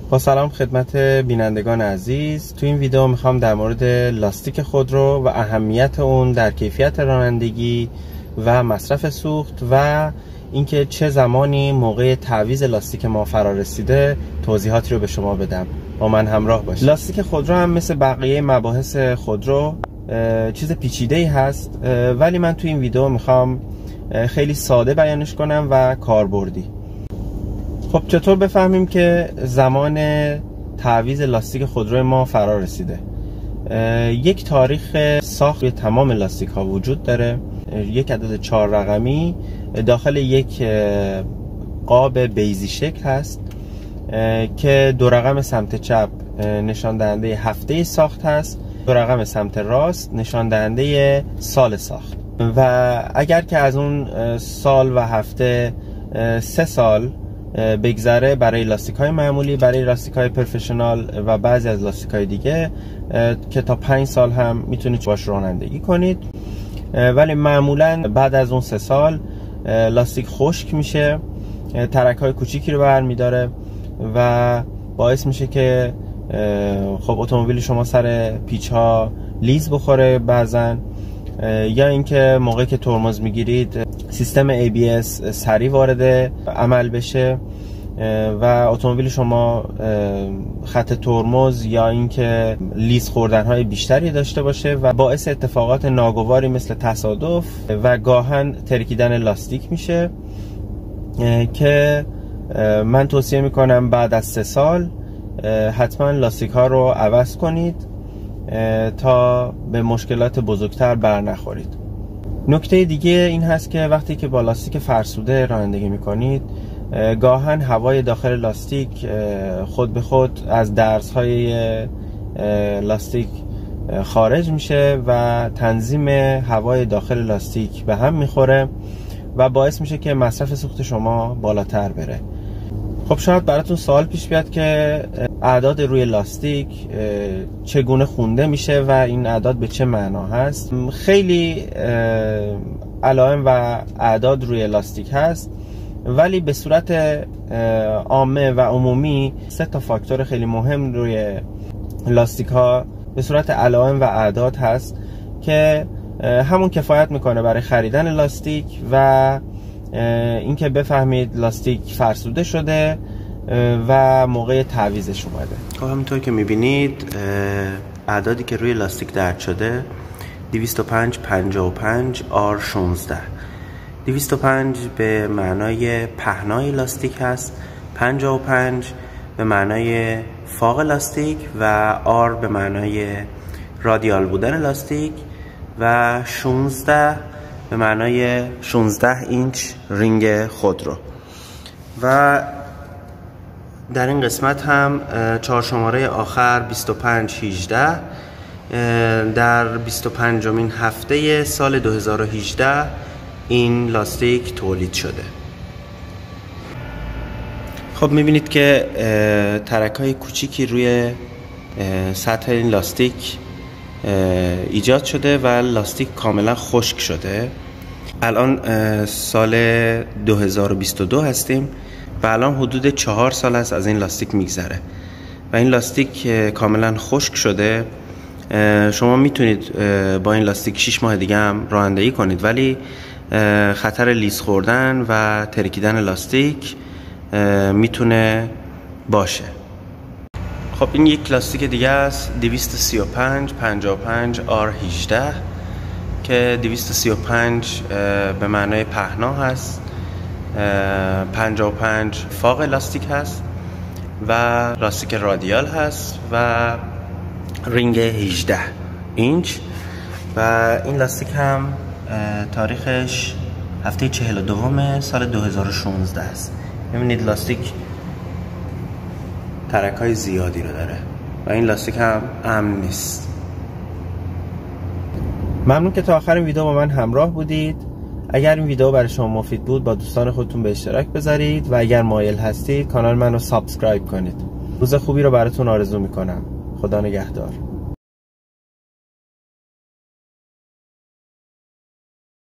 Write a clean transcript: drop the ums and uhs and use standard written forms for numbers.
با سلام خدمت بینندگان عزیز. تو این ویدیو میخوام در مورد لاستیک خودرو و اهمیت اون در کیفیت رانندگی و مصرف سوخت و اینکه چه زمانی موقع تعویض لاستیک ما فرا رسیده توضیحاتی رو به شما بدم. با من همراه باشید. لاستیک خودرو هم مثل بقیه مباحث خودرو چیز پیچیده‌ای هست، ولی من تو این ویدیو میخوام خیلی ساده بیانش کنم و کاربردی. خب چطور بفهمیم که زمان تعویض لاستیک خودرو ما فرا رسیده؟ یک تاریخ ساخت تمام لاستیک ها وجود داره، یک عدد 4 رقمی داخل یک قاب بیضی شکل هست که 2 رقم سمت چپ نشان دهنده هفته ساخت هست، 2 رقم سمت راست نشان دهنده سال ساخت. و اگر که از اون سال و هفته 3 سال بگذره برای لاستیک های معمولی، برای لاستیک های پروفشنال و بعضی از لاستیک های دیگه که تا 5 سال هم میتونید باش رانندگی کنید، ولی معمولا بعد از اون 3 سال لاستیک خشک میشه، ترک های کوچیکی رو برمیداره و باعث میشه که خب اتومبیل شما سر پیچ ها لیز بخوره بعضن، یا اینکه موقعی که ترمز میگیرید سیستم ABS سریع وارد عمل بشه و اتومبیل شما خط ترمز یا اینکه لیز خوردن های بیشتری داشته باشه و باعث اتفاقات ناگواری مثل تصادف و گاهن ترکیدن لاستیک میشه، که من توصیه میکنم بعد از 3 سال حتما لاستیک ها رو عوض کنید تا به مشکلات بزرگتر بر نخورید. نکته دیگه این هست که وقتی که با لاستیک فرسوده رانندگی میکنید گاهن هوای داخل لاستیک خود به خود از درزهای لاستیک خارج میشه و تنظیم هوای داخل لاستیک به هم میخوره و باعث میشه که مصرف سوخت شما بالاتر بره. خب شاید براتون سوال پیش بیاد که اعداد روی لاستیک چگونه خونده میشه و این اعداد به چه معنا هست. خیلی علائم و اعداد روی لاستیک هست، ولی به صورت عامه و عمومی 3 تا فاکتور خیلی مهم روی لاستیک ها به صورت علائم و اعداد هست که همون کفایت میکنه برای خریدن لاستیک و اینکه بفهمید لاستیک فرسوده شده و موقع تعویضش اومده. خب همینطور که میبینید اعدادی که روی لاستیک درج شده 205 55 R16. 205 به معنای پهنای لاستیک هست، 55 به معنای فاق لاستیک و R به معنای رادیال بودن لاستیک و 16 به معنای 16 اینچ رینگ خودرو. و در این قسمت هم 4 شماره آخر 25 18 در 25مین هفته سال 2018 این لاستیک تولید شده. خب میبینید که ترک های کوچیکی روی سطح این لاستیک ایجاد شده و لاستیک کاملا خشک شده. الان سال 2022 هستیم و الان حدود 4 سال است از این لاستیک میگذره و این لاستیک کاملا خشک شده. شما میتونید با این لاستیک 6 ماه دیگه هم رانندگی کنید، ولی خطر لیز خوردن و ترکیدن لاستیک میتونه باشه. خب این یک لاستیک دیگه است 235 55 R18 که 235 به معنای پهنا هست، 55 فاق لاستیک هست و لاستیک رادیال هست و رینگ 18 اینچ و این لاستیک هم تاریخش هفته 42 سال 2016 است. ببینید لاستیک ترک های زیادی رو داره و این لاستیک هم امن نیست. ممنون که تا آخر این ویدیو با من همراه بودید. اگر این ویدیو برای شما مفید بود با دوستان خودتون به اشتراک بذارید و اگر مایل هستید کانال منو سابسکرایب کنید. روز خوبی رو براتون آرزو میکنم. خدا نگهدار.